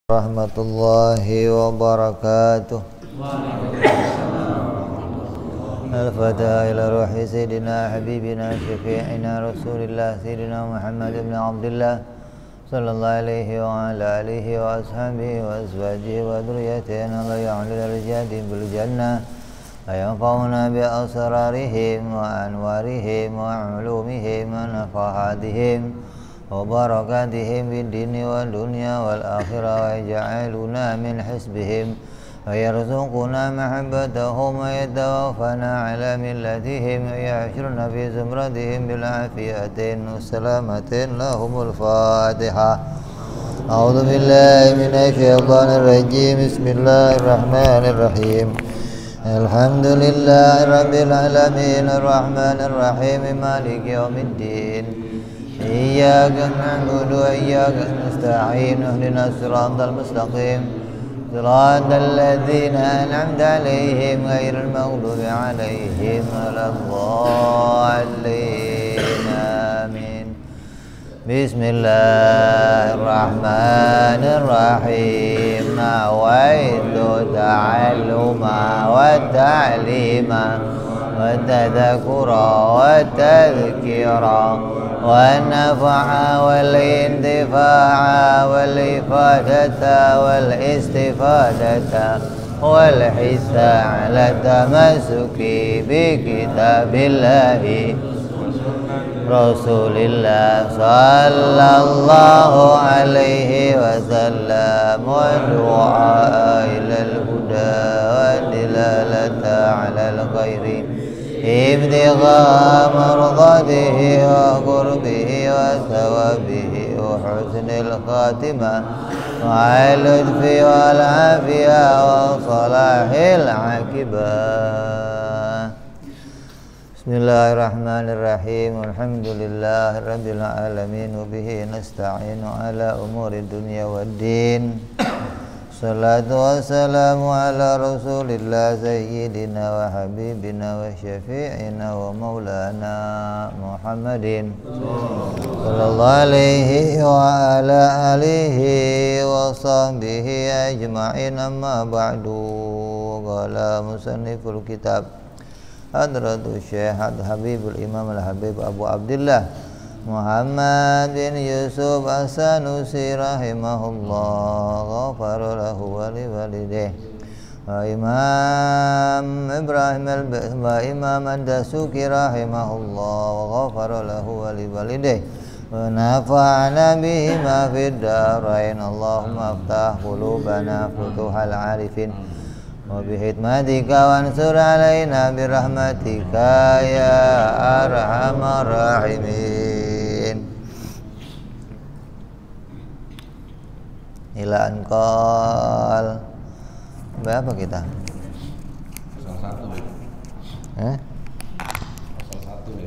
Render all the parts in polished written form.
Rahmatullahi wabarakatuh. Al-Fatiha ila ruhi Sayyidina Habibina Syafi'ina Rasulillah Sayyidina Muhammad ibn Abdullah Sallallahu alaihi wa ala alihi wa ashabihi wa azwajihi wa dhurriyyatina la ya'lil al-jadi bil jannah ayyanfa'una bi asrarihim wa anwarihim wa ulumihim wa nafahatihim wa barakatihim bid dini wal dunya wal akhirah wa yaj'aluna min hisbihim wa yarzuquna mahabbatahum wa yatawaffana ala millatihim wa yahshuruna fi zumratihim bil afiyatin wa salamatin lahumul Fatihah. A'udzu billahi minasy syaithanir rajim. Bismillahirrahmanirrahim. Alhamdulillahi rabbil alamin arrahmanir rahim maliki yaumiddin. Iyyaka na'budu wa iyyaka nasta'in ihdinas siratal mustaqim siratal ladzina an'amta 'alaihim ghairil maghdubi 'alaihim waladdallin. Amin. Bismillahirrahmanirrahim. Nawaitu ta'alluma wa ta'lima wa tadhakkura wa tadhkira والنفع والانتفاع والإفادة والاستفادة والحث على التمسك بكتاب الله رسول الله صلى الله عليه وسلم والدعاء إلى الهدى والدلالة على الخير ابتغاء مرضاته وقربه وثوابه وحسن الخاتمة مع اللطف والعافية وصلاح العاقبة. Bismillahirrahmanirrahim. Alhamdulillahi rabbil alamin wa bihi nasta'inu ala umuri dunya waddin. Salatu wassalamu ala rasulillah sayyidina wa habibina wa syafi'ina wa maulana Muhammadin sallallahu alaihi wa ala alihi wa sahbihi ajma'in. Amma ba'du. Qala musanniful kitab Hadratus Syekh Habibul Imam Al-Habib Abu Abdullah Muhammad bin Yusuf As-Sanusi rahimahullah, ghafara lahu wa liwalidayhi wa Imam Ibrahim wa Imam Ad-Dasuki rahimahullah, wa ghafara lahu wa liwalidayhi wa nafa'ana bihima fid darain. Allahumma aftah qulubana futuhal arifin wa bihikmatika wansur alaina birahmatika ya arhamar rahimin. Ila anqal. Berapa kita? 01 deh. 01 deh.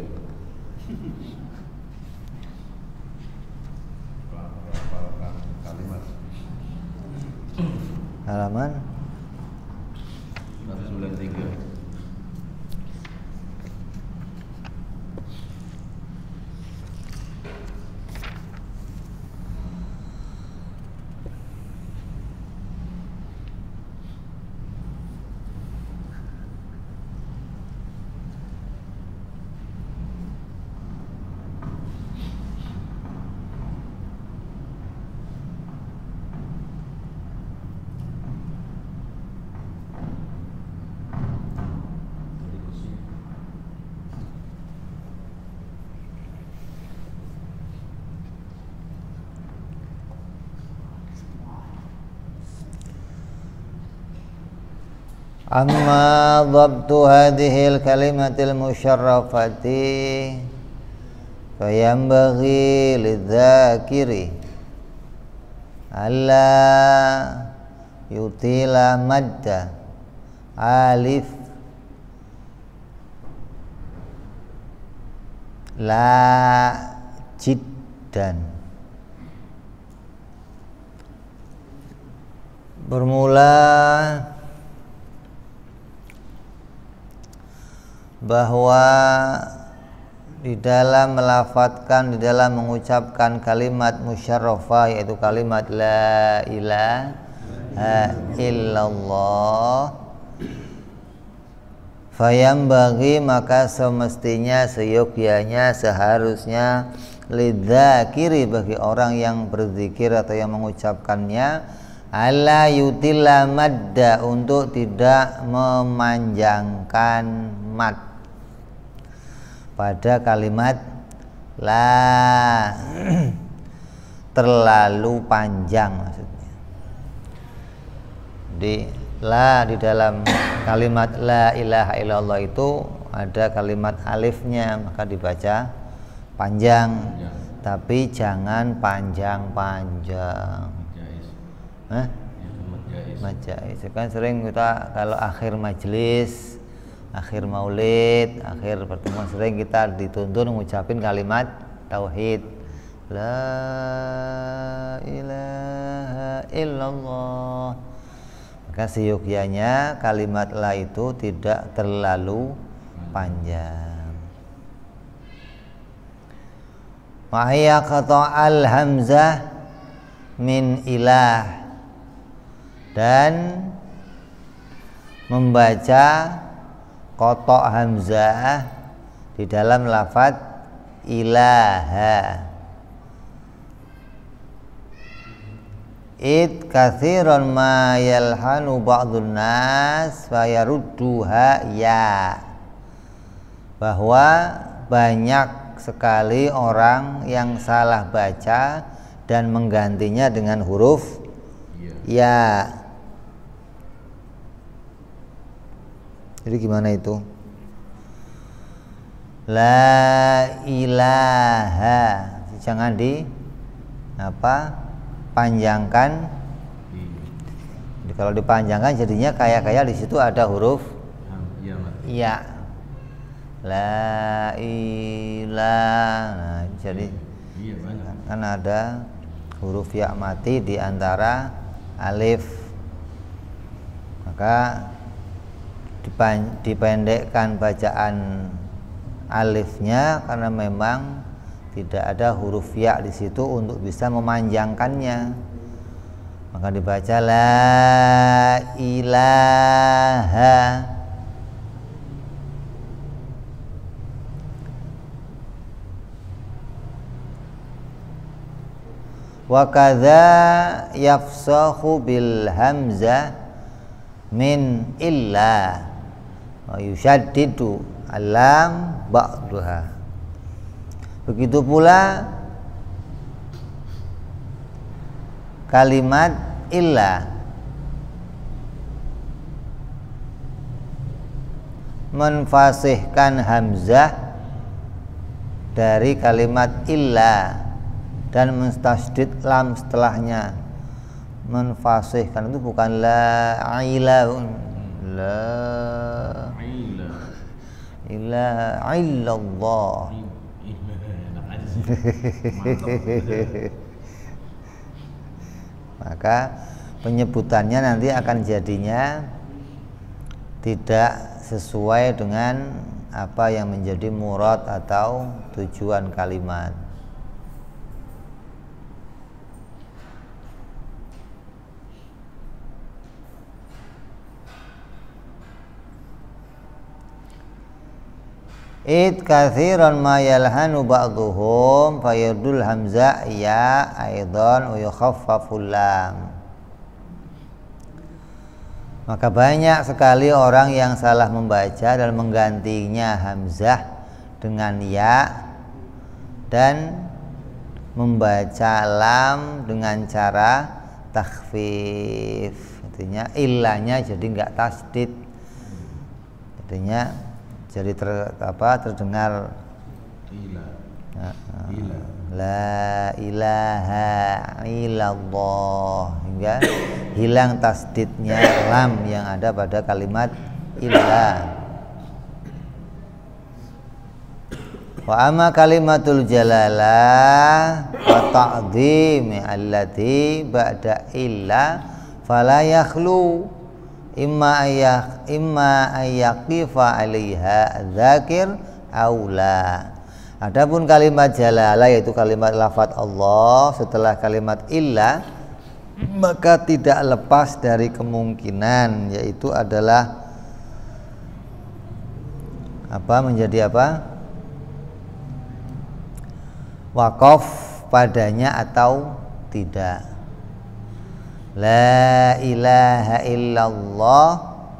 Kalimat. Halaman 193. Amma dhabtu hadhil kalimatil musyarrafati fayambaghi lidzakiri alla yutila madda alif la jiddan. Bermula bahwa di dalam melafadzkan, di dalam mengucapkan kalimat musyarrafah, yaitu kalimat la ilaha illallah, fayambaghi, maka semestinya, seyogyanya, seharusnya, lidzakiri, bagi orang yang berzikir atau yang mengucapkannya, ala yutilla madda, untuk tidak memanjangkan mad pada kalimat la, terlalu panjang maksudnya. Di dalam kalimat la ilaha illallah itu ada kalimat alifnya, maka dibaca panjang, tapi jangan panjang-panjang. Majais. Kan sering kita kalau akhir majelis, akhir maulid, akhir pertemuan, sering kita dituntun mengucapin kalimat tauhid, la ilaha illallah. Maka seyogyanya kalimat la itu tidak terlalu panjang. Ma'aya qata'al hamzah min ilah, dan membaca qata' hamzah di dalam lafaz ilaha. Id katsiran ma yalhanu ba'dun nas fayarudduha ya, bahwa banyak sekali orang yang salah baca dan menggantinya dengan huruf ya. Jadi gimana itu? La ilaha, jangan panjangkan. Jadi kalau dipanjangkan jadinya kayak di situ ada huruf ya. La ilaha. Nah, jadi kan ada huruf ya mati di antara alif, maka dipendekkan bacaan alifnya karena memang tidak ada huruf ya di situ untuk bisa memanjangkannya, maka dibaca la ilaha. Wa kadza yafsahu bil hamzah min illa wa yushaddidu alam ba'daha. Begitu pula kalimat illa menfasihkan hamzah dari kalimat illa dan mustasydid lam setelahnya. Menfasihkan itu bukan la ilaha illallah. Maka penyebutannya nanti akan jadinya tidak sesuai dengan apa yang menjadi murad atau tujuan kalimat. Id katsiran ma yalhanu ba'dhuhum fayadul hamzah ya aidan wa yukhaffaful lam. Maka banyak sekali orang yang salah membaca dan menggantinya hamzah dengan ya dan membaca lam dengan cara takhfif. Artinya illanya jadi enggak tasdid. Artinya jadi terdengar la ilaha illallah, hingga hilang tasdidnya lam yang ada pada kalimat illa. Wa amma kalimatul jalalah wa ta'dhim allati ba'da illa fala yakhlu imma ayyaqifa 'alaiha dzakir aula. Adapun kalimat jalalah yaitu kalimat lafadz Allah setelah kalimat illa, maka tidak lepas dari kemungkinan yaitu adalah menjadi waqaf padanya atau tidak. La ilaha illallah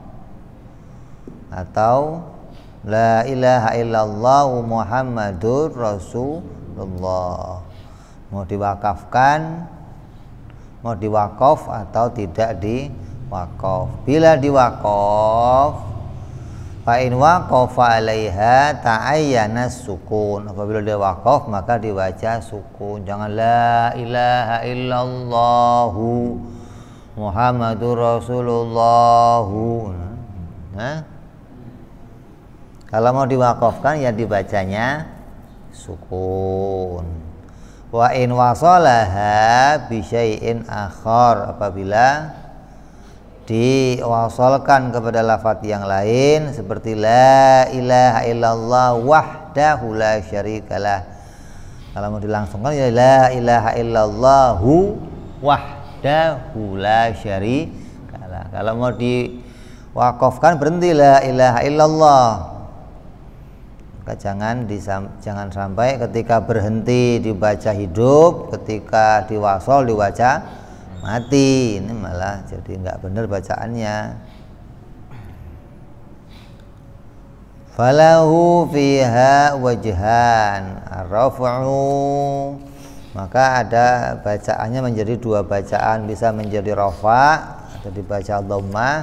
atau la ilaha illallah Muhammadur Rasulullah. Mau diwakafkan, mau diwakaf atau tidak diwakaf. Bila diwakaf, fa in waqafa 'alaiha ta'ayyana sukun. Apabila dia wakaf maka dibaca sukun. Jangan la ilaha illallah Muhammadur Rasulullah. Nah, kalau mau diwakafkan ya dibacanya sukun. Wa in wasalaha bi syai'in akhar, apabila diwasalkan kepada lafaz yang lain seperti la ilaha illallah wahdahu la syarikalah. Kalau mau dilangsungkan ya la ilaha illallah wahdahu la syarikalah. Kalau mau diwakafkan berhenti la ilaha illallah. Maka jangan sampai ketika berhenti dibaca hidup, ketika diwasol dibaca mati. Ini malah jadi nggak benar bacaannya. Falahu fiha wajhan ar-raf'u, maka ada bacaannya menjadi dua bacaan, bisa menjadi rafa atau dibaca dhammah.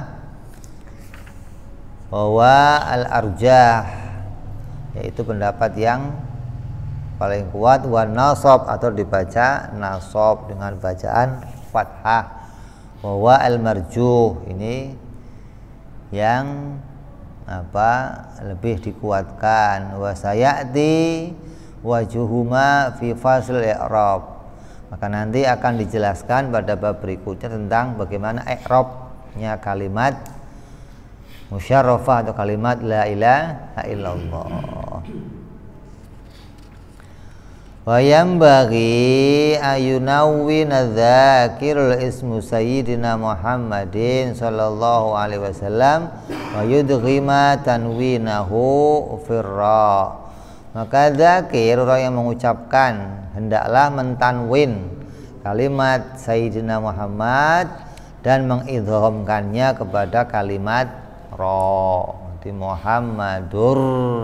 Wa al-arjah, yaitu pendapat yang paling kuat, wa nasab atau dibaca nasab dengan bacaan fathah. Wa al-marjuh, ini yang lebih dikuatkan. Wa sayati wajuhuma fi fasl i'rab, maka nanti akan dijelaskan pada bab berikutnya tentang bagaimana i'rabnya kalimat musyarrafah atau kalimat la ilaha illallah. Wa yanbaghi ayunawwina dzakirul ismu sayyidina Muhammadin sallallahu alaihi wasallam wa yudghima tanwinahu firra. Maka dzakir, orang yang mengucapkan, hendaklah mentanwin kalimat sayyidina Muhammad dan mengidghamkannya kepada kalimat ra, di Muhammadur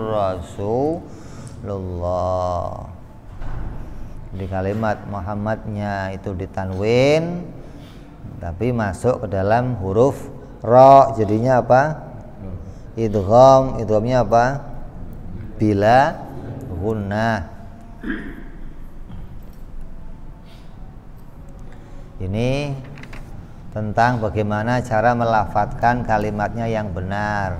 Rasulullah. Di kalimat Muhammadnya itu ditanwin tapi masuk ke dalam huruf ra, jadinya idgham. Idghamnya bila gunnah. Ini tentang bagaimana cara melafadzkan kalimatnya yang benar.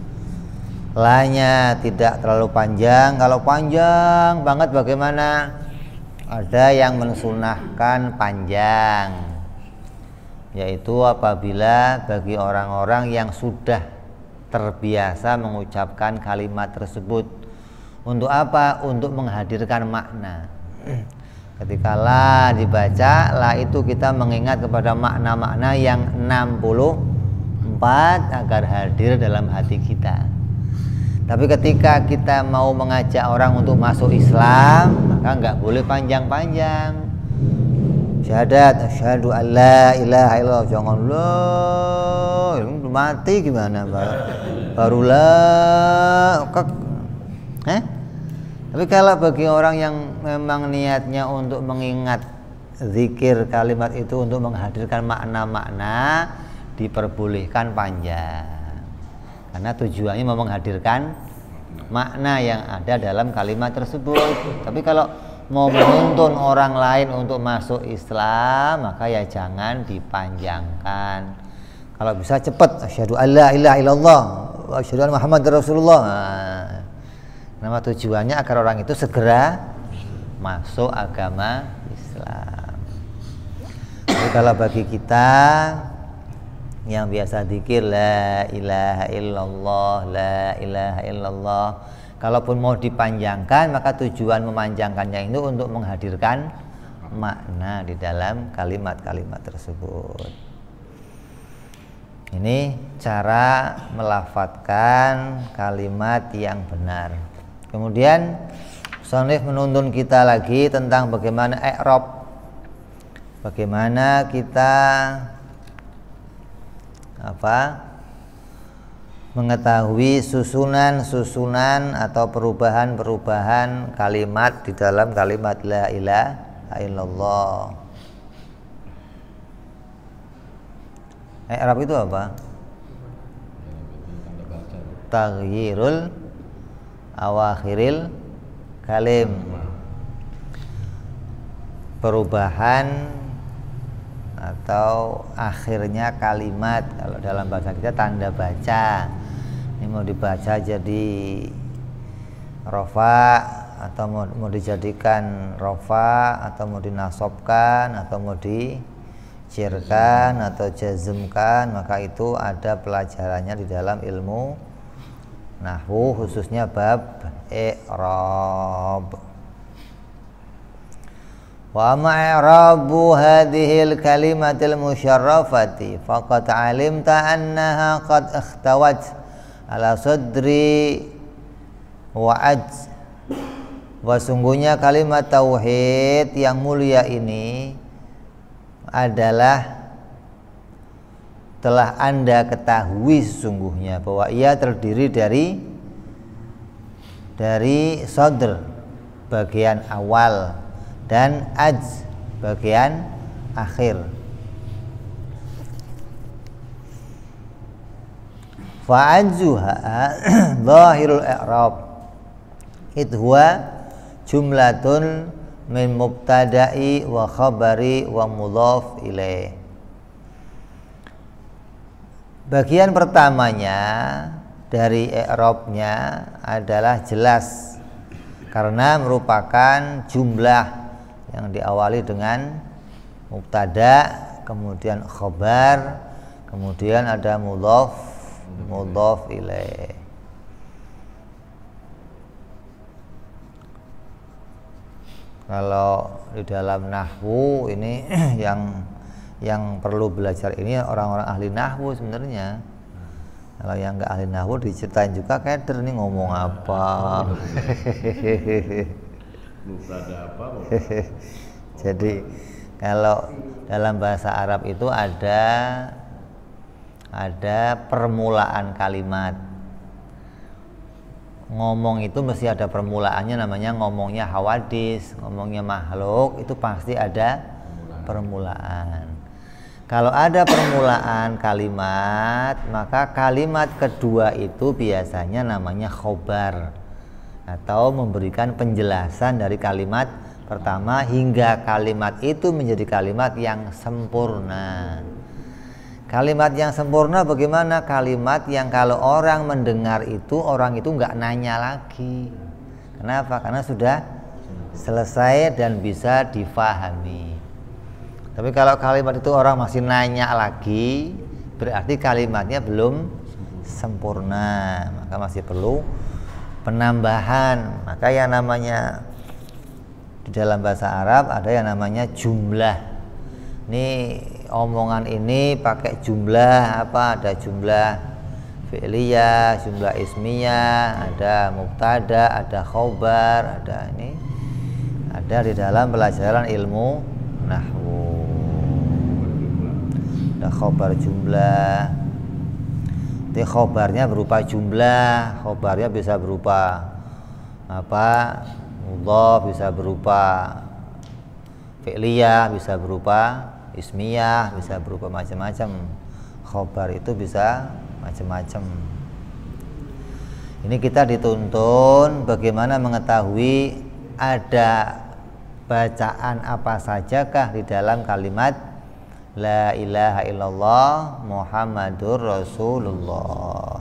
La-nya tidak terlalu panjang. Kalau panjang banget bagaimana? Ada yang mensunahkan panjang, yaitu apabila bagi orang-orang yang sudah terbiasa mengucapkan kalimat tersebut. Untuk apa? Untuk menghadirkan makna. Ketika la dibaca, la itu kita mengingat kepada makna-makna yang 64 agar hadir dalam hati kita. Tapi ketika kita mau mengajak orang untuk masuk Islam, maka nggak boleh panjang-panjang. Syahadat, asyhadu an la ilaha illallah, jangan la, mati gimana baru la. Tapi kalau bagi orang yang memang niatnya untuk mengingat zikir kalimat itu untuk menghadirkan makna-makna, diperbolehkan panjang. Karena tujuannya mau menghadirkan makna yang ada dalam kalimat tersebut. Tapi kalau mau menuntun orang lain untuk masuk Islam, maka ya jangan dipanjangkan. Kalau bisa cepat, asyhadu an la ilaha illallah wa asyhadu anna Muhammadar Rasulullah. Nama tujuannya agar orang itu segera masuk agama Islam. Jadi kalau bagi kita yang biasa zikir la ilaha illallah, la ilaha illallah, Kalaupun mau dipanjangkan, maka tujuan memanjangkannya itu untuk menghadirkan makna di dalam kalimat-kalimat tersebut. Ini cara melafadzkan kalimat yang benar. Kemudian musannif menuntun kita lagi tentang bagaimana i'rab. Bagaimana kita mengetahui susunan atau perubahan-perubahan kalimat di dalam kalimat la ilaha illallah. I'rab itu apa? Taghyirul awakhiril kalim. Perubahan atau akhirnya kalimat. Kalau dalam bahasa kita tanda baca. Ini mau dibaca jadi rofa atau mau dijadikan rofa atau mau dinasobkan atau mau dicirkan atau jazmkan, maka itu ada pelajarannya di dalam ilmu nahwu, khususnya bab i'rab. Wa ma i'rabu hadhil kalimatil musyarrafati faqad alimta annaha qad ikhtawat ala sadri wa ajz. Wa sungguhnya kalimat tauhid yang mulia ini adalah telah Anda ketahui sesungguhnya bahwa ia terdiri dari sadr bagian awal dan ajz bagian akhir. Fa'ajzuha zahirul i'rab idhuwa jumlatun min mubtada'i wa khabari wa mudhaf ilaih. Bagian pertamanya dari i'rabnya adalah jelas karena merupakan jumlah yang diawali dengan mubtada, kemudian khabar, kemudian ada mudhaf ilaih. Kalau di dalam nahwu ini yang perlu belajar ini orang-orang ahli nahwu sebenarnya. Kalau yang nggak ahli nahwu diceritain juga keder nih ngomong apa. Jadi kalau dalam bahasa Arab itu ada permulaan kalimat. Ngomong itu mesti ada permulaannya, namanya ngomongnya hawadis, ngomongnya makhluk itu pasti ada permulaan. Kalau ada permulaan kalimat, maka kalimat kedua itu biasanya namanya khobar atau memberikan penjelasan dari kalimat pertama hingga kalimat itu menjadi kalimat yang sempurna. Kalimat yang sempurna bagaimana? Kalimat yang kalau orang mendengar itu, orang itu nggak nanya lagi. Kenapa? Karena sudah selesai dan bisa difahami. Tapi kalau kalimat itu orang masih nanya lagi, berarti kalimatnya belum sempurna, maka masih perlu penambahan. Maka yang namanya di dalam bahasa Arab ada yang namanya jumlah. Ini omongan ini pakai jumlah apa? Ada jumlah fi'liyah, jumlah ismiyah, ada mubtada, ada khobar, ada ini. Ada di dalam pelajaran ilmu nahwu. Ada khobar jumlah. Jadi khobarnya berupa jumlah, khobarnya bisa berupa apa? Mudhaf, bisa berupa fi'liyah, bisa berupa ismiyah, bisa berupa macam-macam. Khobar itu bisa macam-macam. Ini kita dituntun bagaimana mengetahui ada bacaan apa sajakah di dalam kalimat la ilaha illallah Muhammadur Rasulullah.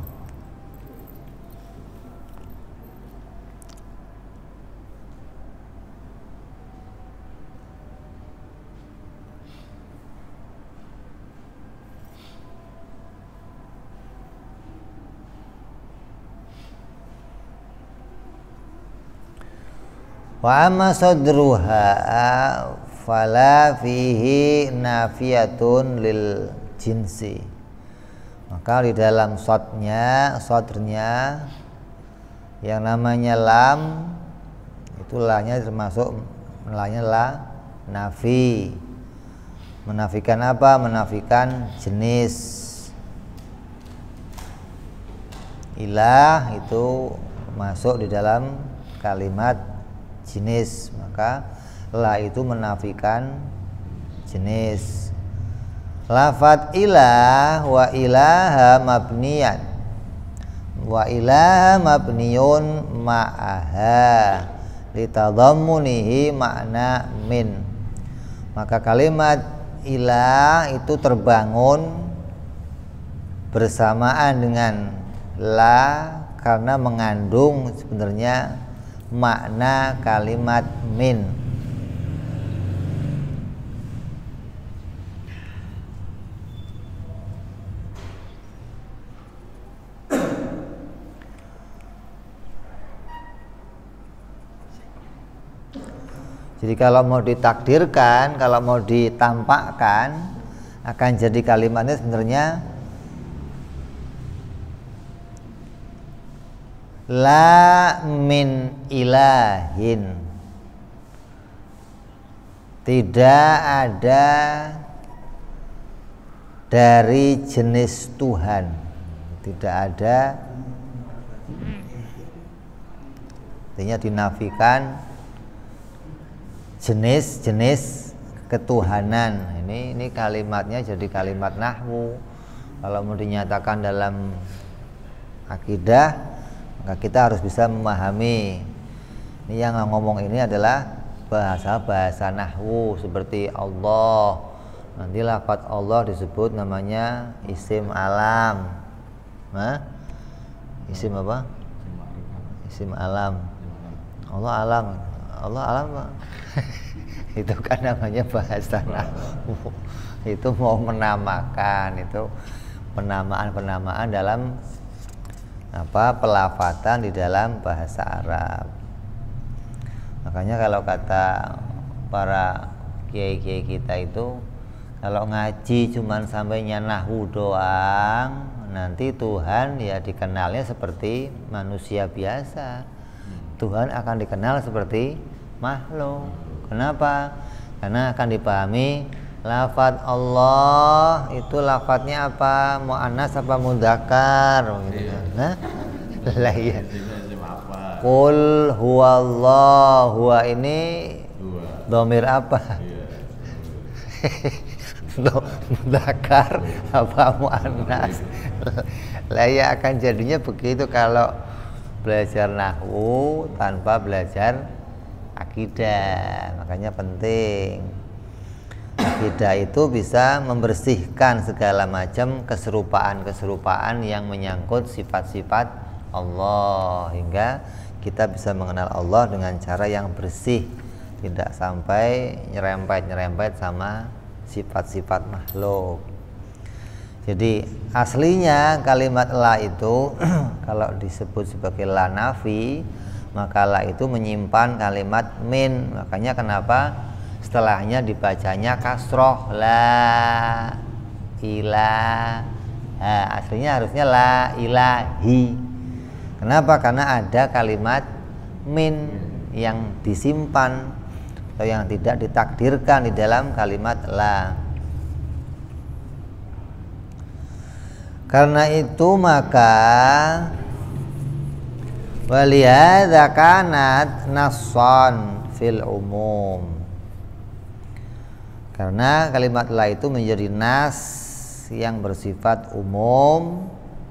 Wa amma sadruha fala fihi nafiyatun lil jinsi. Maka di dalam sodrnya yang namanya lam itu lahnya termasuk lahnya la nafi. Menafikan apa? Menafikan jenis. Ilah itu masuk di dalam kalimat jenis, maka la itu menafikan jenis. Lafat ilah wa ilaha mabniyan wa ilaha mabniyun ma'aha litadammunihi makna min. Maka kalimat ilah itu terbangun bersamaan dengan la karena mengandung sebenarnya makna kalimat min. Jadi kalau mau ditakdirkan, kalau mau ditampakkan, akan jadi kalimatnya sebenarnya la min ilahin. Tidak ada dari jenis Tuhan. Tidak ada, artinya dinafikan jenis-jenis ketuhanan. Ini kalimatnya jadi kalimat nahwu. Kalau mau dinyatakan dalam akidah, maka kita harus bisa memahami. Ini yang ngomong ini adalah bahasa nahwu seperti Allah. Nanti lafaz Allah disebut namanya isim alam. Isim apa? Isim alam. Allah alam. Allah alam. Itu kan namanya bahasa nahwu. Itu mau menamakan, itu penamaan dalam pelafatan di dalam bahasa Arab. Makanya kalau kata para kiai-kiai kita itu, kalau ngaji cuman sampainya nahwu doang, nanti Tuhan ya dikenalnya seperti manusia biasa. Tuhan akan dikenal seperti makhluk. Kenapa? Karena akan dipahami lafaz Allah itu lafaznya apa? Muannas apa mudzakkar gitu. Nah, lah iya. Qul huwallah, huwa ini dhamir apa? Mudzakkar apa muannas? Lah ya akan jadinya begitu kalau belajar nahwu tanpa belajar akidah. Makanya penting akidah itu bisa membersihkan segala macam keserupaan yang menyangkut sifat-sifat Allah, hingga kita bisa mengenal Allah dengan cara yang bersih, tidak sampai nyerempet sama sifat-sifat makhluk. Jadi aslinya kalimat la itu kalau disebut sebagai la nafi, maka la itu menyimpan kalimat min. Makanya kenapa setelahnya dibacanya kasroh, la ilaha. Aslinya harusnya la ilahi. Kenapa? Karena ada kalimat min yang disimpan atau yang tidak ditakdirkan di dalam kalimat la. Karena itu maka walihadza kanat nassan fil umum. Karena kalimat la itu menjadi nas yang bersifat umum.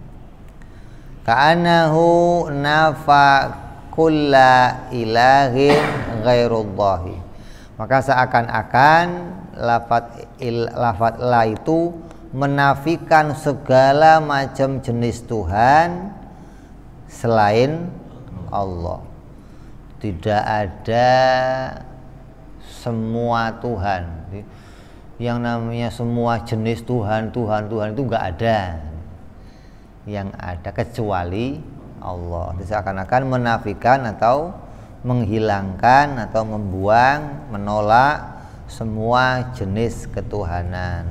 Ka'annahu nafa kulla ilahin ghairullahi. Maka seakan-akan lafaz la itu menafikan segala macam jenis Tuhan selain Allah. Tidak ada semua Tuhan. Yang namanya semua jenis Tuhan itu enggak ada. Yang ada kecuali Allah. Seakan-akan menafikan atau menghilangkan atau membuang, menolak semua jenis ketuhanan.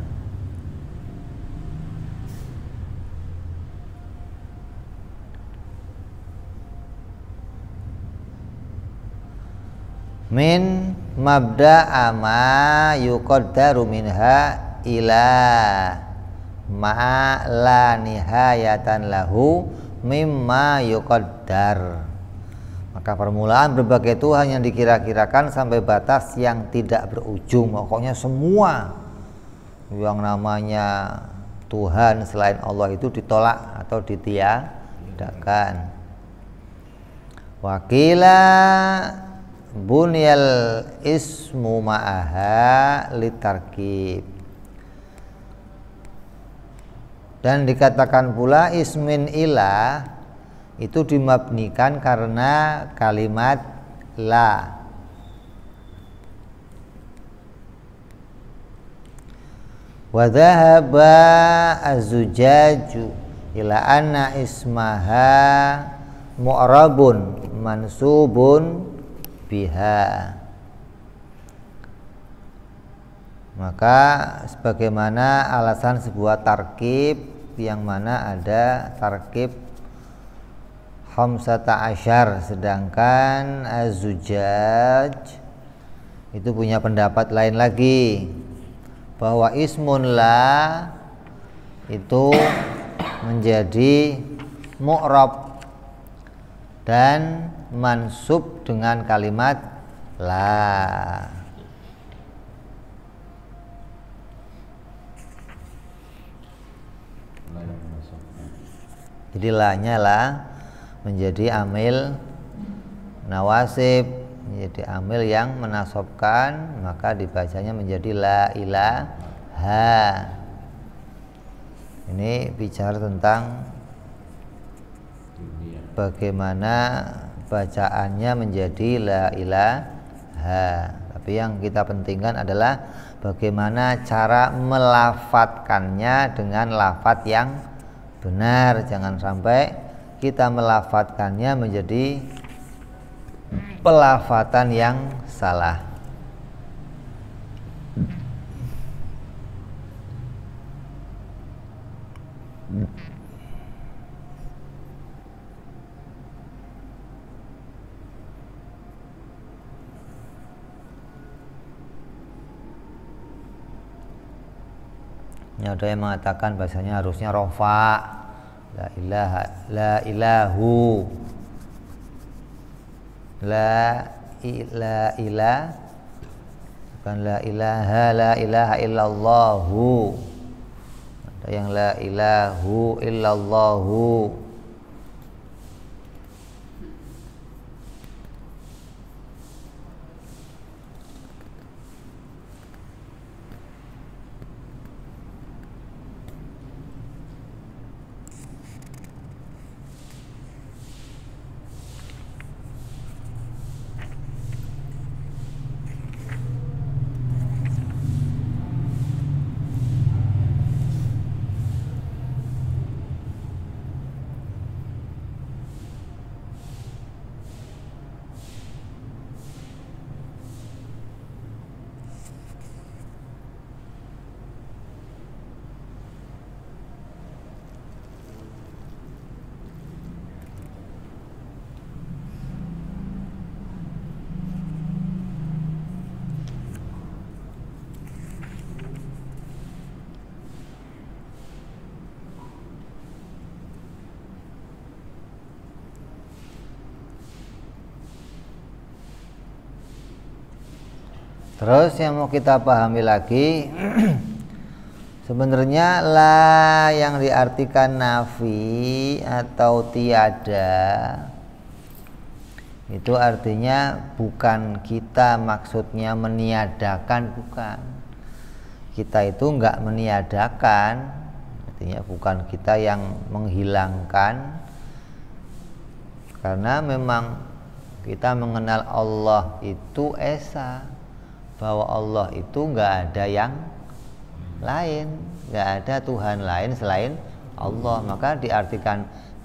Min mabda'a ma yuqaddaru minha ila ma la nihayatan lahu mimma yuqaddar. Maka permulaan berbagai Tuhan yang dikira-kirakan sampai batas yang tidak berujung. Pokoknya semua yang namanya Tuhan selain Allah itu ditolak atau ditiadakan. Wakila bunyal ismu ma'aha litarkib. Dan dikatakan pula ismin ilah itu dimabnikan karena kalimat la. Wa dhahaba az-zujaju ila anna ismaha mu'rabun mansubun biha. Maka sebagaimana alasan sebuah tarkib yang mana ada tarkib khamsata asyar, sedangkan az-zujaj itu punya pendapat lain lagi bahwa ismun la itu menjadi mu'rab dan mansub dengan kalimat la. Jadi la-nya la menjadi amil nawasib, menjadi amil yang menasobkan, maka dibacanya menjadi la ilaha. Ini bicara tentang bagaimana bacaannya menjadi la ilaha. Tapi yang kita pentingkan adalah bagaimana cara melafatkannya dengan lafat yang benar. Jangan sampai kita melafatkannya menjadi pelafatan yang salah. Ini ada yang mengatakan bahasanya harusnya rofa, la ilaha, la ilahu, la ilah, bukan la ilaha illallahu. Ada yang la ilahu illallahu. Terus yang mau kita pahami lagi sebenarnya la yang diartikan nafi atau tiada itu artinya bukan kita maksudnya meniadakan, bukan. Kita itu enggak meniadakan, artinya bukan kita yang menghilangkan, karena memang kita mengenal Allah itu esa, bahwa Allah itu enggak ada yang lain, enggak ada Tuhan lain selain Allah. Maka diartikan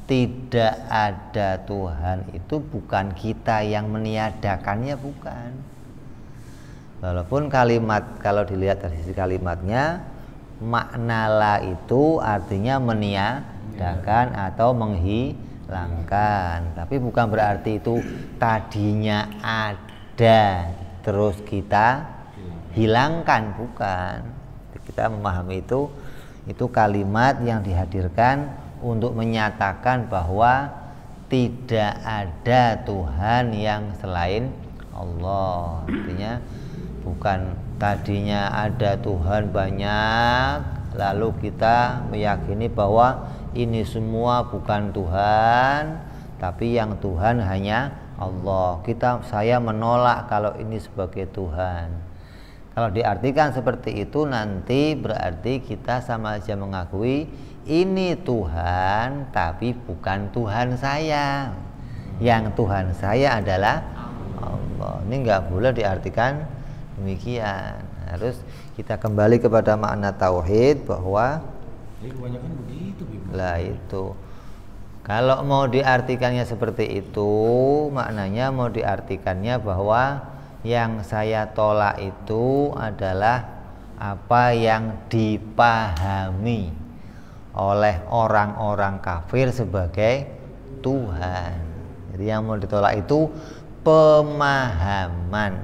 tidak ada Tuhan itu bukan kita yang meniadakannya, bukan. Walaupun kalimat, kalau dilihat dari sisi kalimatnya, makna la itu artinya meniadakan atau menghilangkan, tapi bukan berarti itu tadinya ada terus kita hilangkan, bukan. Kita memahami itu kalimat yang dihadirkan untuk menyatakan bahwa tidak ada Tuhan yang selain Allah. Artinya bukan tadinya ada Tuhan banyak lalu kita meyakini bahwa ini semua bukan Tuhan, tapi yang Tuhan hanya Allah. Saya menolak kalau ini sebagai Tuhan. Kalau diartikan seperti itu nanti berarti kita sama aja mengakui ini Tuhan tapi bukan Tuhan saya. Yang Tuhan saya adalah Allah. Ini nggak boleh diartikan demikian. Harus kita kembali kepada makna tauhid bahwa kebanyakan begitu. Lah itu. Kalau mau diartikannya seperti itu, maknanya mau diartikannya bahwa yang saya tolak itu adalah apa yang dipahami oleh orang-orang kafir sebagai Tuhan. Jadi yang mau ditolak itu pemahaman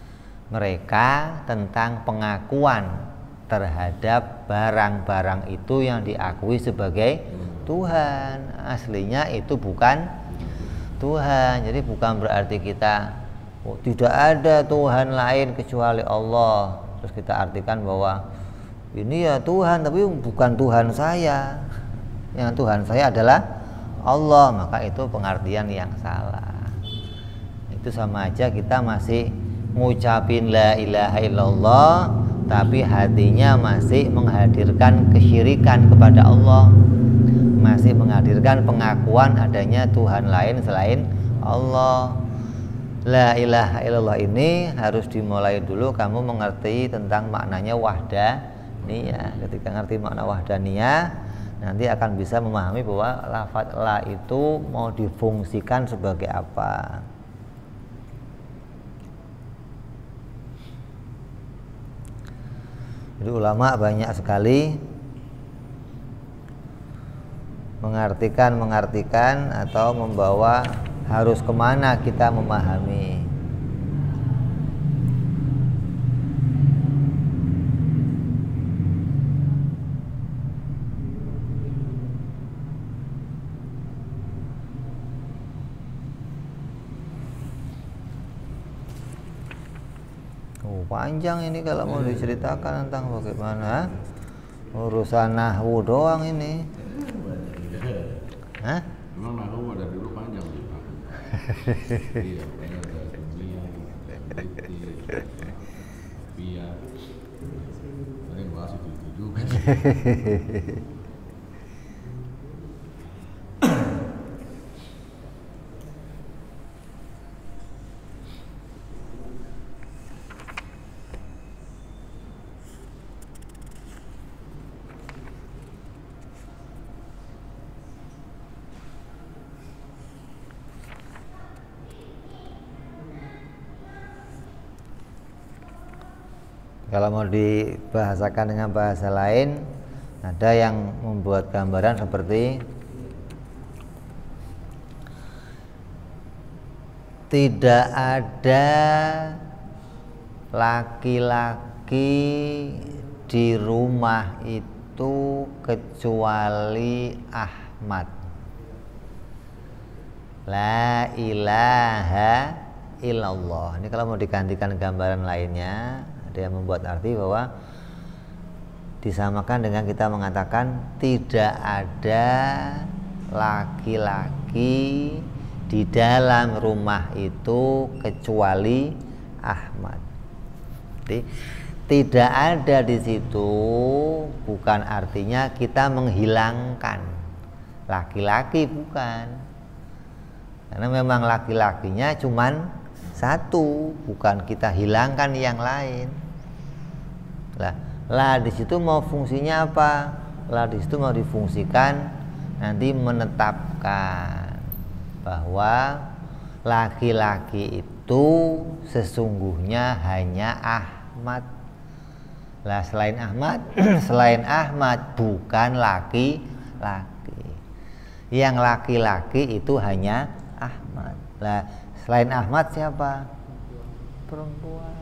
mereka tentang pengakuan terhadap barang-barang itu yang diakui sebagai Tuhan. Aslinya itu bukan Tuhan. Jadi bukan berarti kita tidak ada Tuhan lain kecuali Allah, terus kita artikan bahwa ini ya Tuhan tapi bukan Tuhan saya, yang Tuhan saya adalah Allah, maka itu pengertian yang salah. Itu sama aja kita masih ngucapin la ilaha illallah tapi hatinya masih menghadirkan kesyirikan kepada Allah, masih menghadirkan pengakuan adanya Tuhan lain selain Allah. La ilaha illallah ini harus dimulai dulu kamu mengerti tentang maknanya wahdaniyah. Ketika ngerti makna wahdaniyah, nanti akan bisa memahami bahwa lafaz la itu mau difungsikan sebagai apa. Jadi ulama banyak sekali mengartikan atau membawa harus kemana kita memahami. Panjang ini kalau mau diceritakan tentang bagaimana urusan nahwu doang ini. Hah? Memang nahwu ada dulu panjang. Iya, ada dunia, biar, ada yang bahas itu juga. Kalau mau dibahasakan dengan bahasa lain, ada yang membuat gambaran seperti tidak ada laki-laki di rumah itu kecuali Ahmad. La ilaha illallah. Ini kalau mau digantikan gambaran lainnya, ada yang membuat arti bahwa disamakan dengan kita mengatakan tidak ada laki-laki di dalam rumah itu kecuali Ahmad. Jadi tidak ada di situ bukan artinya kita menghilangkan laki-laki, bukan. Karena memang laki-lakinya cuman satu, bukan kita hilangkan yang lain. Lah di situ mau fungsinya apa? Lah di situ mau difungsikan nanti menetapkan bahwa laki-laki itu sesungguhnya hanya Ahmad. Lah selain Ahmad bukan laki-laki. Yang laki-laki itu hanya Ahmad. Lah selain Ahmad siapa? Perempuan.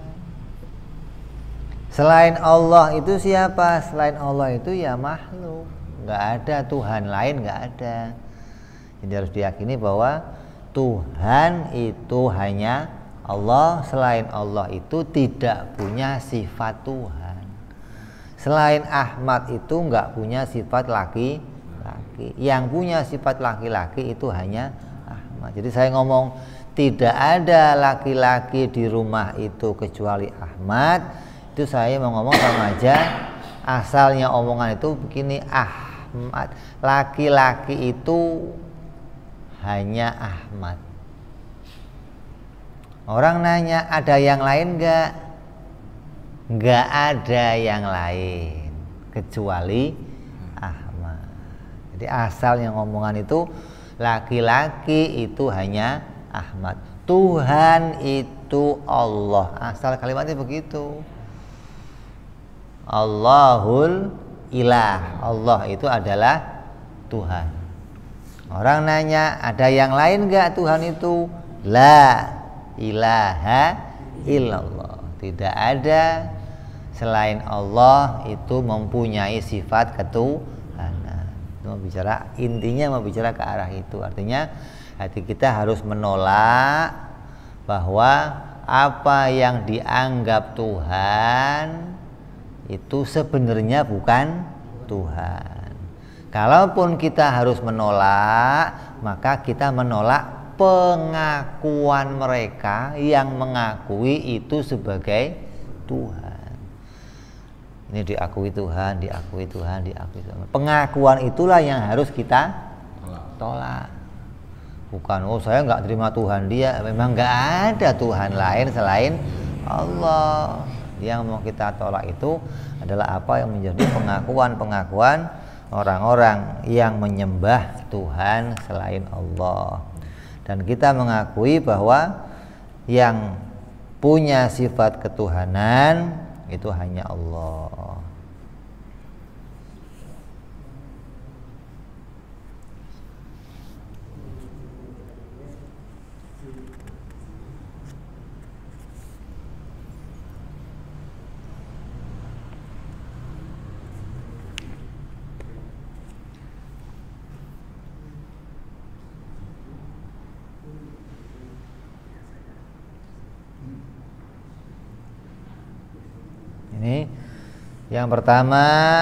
Selain Allah itu siapa? Selain Allah itu ya makhluk. Nggak ada Tuhan lain, nggak ada. Jadi harus diyakini bahwa Tuhan itu hanya Allah. Selain Allah itu tidak punya sifat Tuhan. Selain Ahmad itu nggak punya sifat laki-laki. Yang punya sifat laki-laki itu hanya Ahmad. Jadi saya ngomong tidak ada laki-laki di rumah itu kecuali Ahmad, itu saya mau ngomong sama aja asalnya omongan itu begini, Ahmad, laki-laki itu hanya Ahmad. Orang nanya ada yang lain enggak? Enggak ada yang lain kecuali Ahmad. Jadi asalnya omongan itu laki-laki itu hanya Ahmad. Tuhan itu Allah. Asal kalimatnya begitu. Allahul ilah. Allah itu adalah Tuhan. Orang nanya ada yang lain enggak Tuhan itu? La ilaha illallah. Tidak ada selain Allah itu mempunyai sifat ketuhanan. Mau bicara intinya, mau bicara ke arah itu. Artinya hati kita harus menolak bahwa apa yang dianggap Tuhan itu sebenarnya bukan Tuhan. Kalaupun kita harus menolak, maka kita menolak pengakuan mereka yang mengakui itu sebagai Tuhan. Ini diakui Tuhan, diakui Tuhan, diakui Tuhan. Pengakuan itulah yang harus kita tolak. Bukan, oh saya nggak terima Tuhan dia. Memang nggak ada Tuhan lain selain Allah. Yang mau kita tolak itu adalah apa yang menjadi pengakuan-pengakuan orang-orang yang menyembah Tuhan selain Allah. Dan kita mengakui bahwa yang punya sifat ketuhanan itu hanya Allah. Ini yang pertama,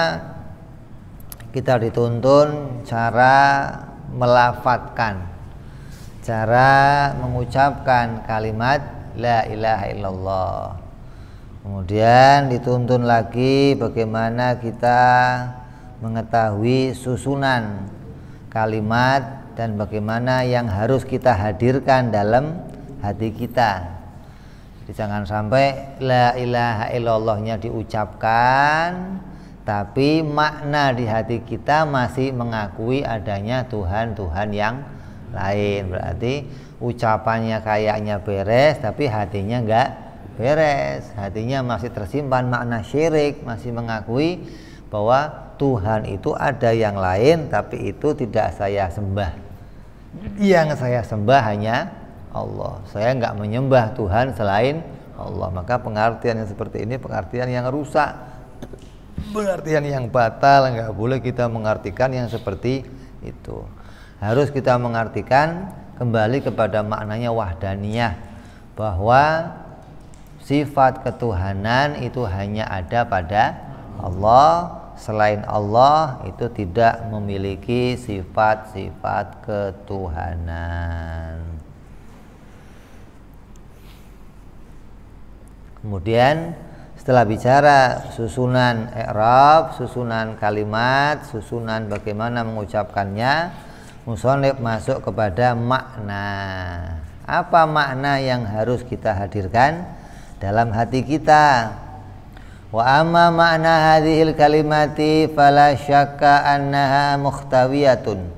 kita dituntun cara melafadzkan, cara mengucapkan kalimat la ilaha illallah. Kemudian dituntun lagi bagaimana kita mengetahui susunan kalimat dan bagaimana yang harus kita hadirkan dalam hati kita. Jadi jangan sampai la ilaha illallahnya diucapkan tapi makna di hati kita masih mengakui adanya Tuhan-Tuhan yang lain. Berarti ucapannya kayaknya beres tapi hatinya enggak beres. Hatinya masih tersimpan makna syirik, masih mengakui bahwa Tuhan itu ada yang lain tapi itu tidak saya sembah. Yang saya sembah hanya Allah. Saya enggak menyembah Tuhan selain Allah. Maka pengertian yang seperti ini pengertian yang rusak, pengertian yang batal. Enggak boleh kita mengartikan yang seperti itu. Harus kita mengartikan kembali kepada maknanya wahdaniyah, bahwa sifat ketuhanan itu hanya ada pada Allah. Selain Allah itu tidak memiliki sifat-sifat ketuhanan. Kemudian setelah bicara susunan i'rab, susunan kalimat, susunan bagaimana mengucapkannya, musannif masuk kepada makna. Apa makna yang harus kita hadirkan dalam hati kita? Wa amma makna hadhil kalimati fala syakka annaha muhtawiyatun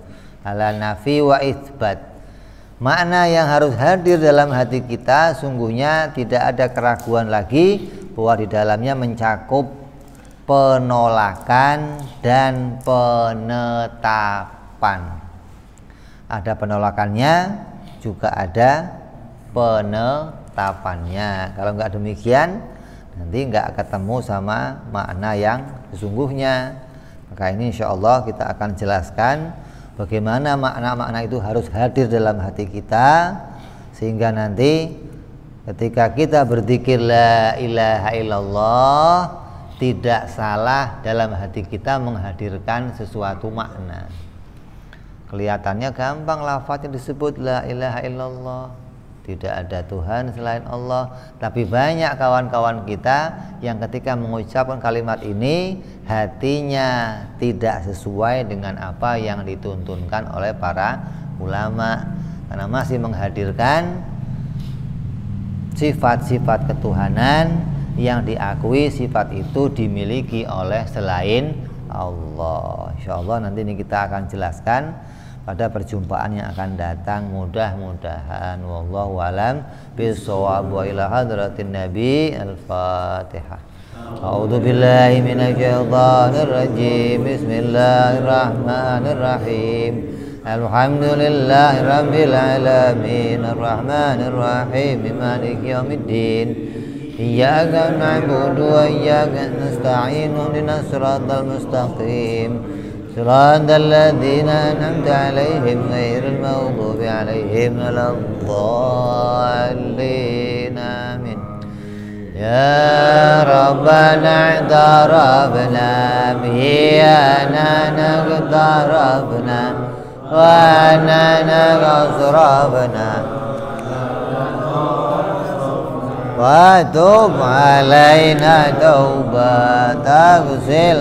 ala nafi wa itsbat. Makna yang harus hadir dalam hati kita sungguhnya tidak ada keraguan lagi bahwa di dalamnya mencakup penolakan dan penetapan. Ada penolakannya, juga ada penetapannya. Kalau nggak demikian, nanti nggak ketemu sama makna yang sesungguhnya. Maka ini insya Allah kita akan jelaskan bagaimana makna-makna itu harus hadir dalam hati kita, sehingga nanti ketika kita berzikir la ilaha illallah tidak salah dalam hati kita menghadirkan sesuatu makna. Kelihatannya gampang lafaz yang disebut la ilaha illallah, tidak ada Tuhan selain Allah. Tapi banyak kawan-kawan kita yang ketika mengucapkan kalimat ini hatinya tidak sesuai dengan apa yang dituntunkan oleh para ulama, karena masih menghadirkan sifat-sifat ketuhanan yang diakui sifat itu dimiliki oleh selain Allah. Insya Allah nanti ini kita akan jelaskan pada perjumpaan yang akan datang, mudah-mudahan. Wallahu alam bissawab. Wa ila hadratin nabi. Al-Fatihah. A'udzu billahi minasyaitonir rajim. Bismillahirrahmanirrahim. Alhamdulillahi rabbil alamin. Arrahmanir rahim. Maliki yaumiddin. Iyyaka na'budu wa iyyaka nasta'in. Ihdinas siratal mustaqim. صراط الذين أنعمت عليهم غير المغضوب عليهم ولا الضالين آمين. يا ربنا اعترفنا به أننا اقترفنا وأننا أسرفنا وتب علينا توبة تغسل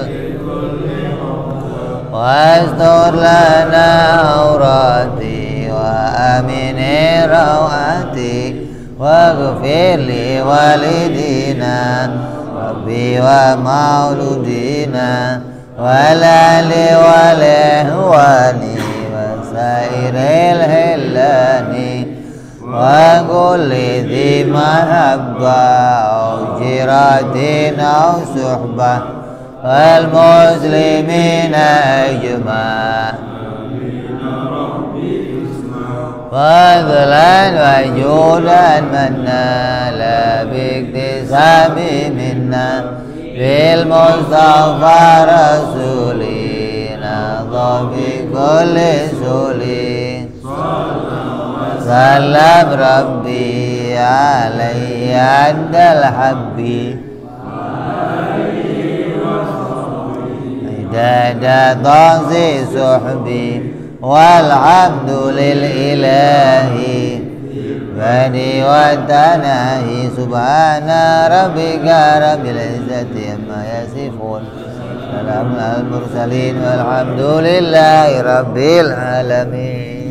واستر لنا عوراتي وامن روعاتي واغفر لوالدينا ربي ومولودينا والآل والإخوان وسائر الهلان وكل ذي محبة أو جيرة أو صحبة والمسلمين أجمع فضلا وجودا منا لا باكتساب منا بالمصطفى رسولنا بكل سولي سلم ربي عليه عند الحبي داد ضازي صحبي والحمد للإله بني وتناهي سبحان ربك رب العزة عما يصفون سلام على المرسلين والحمد لله رب العالمين.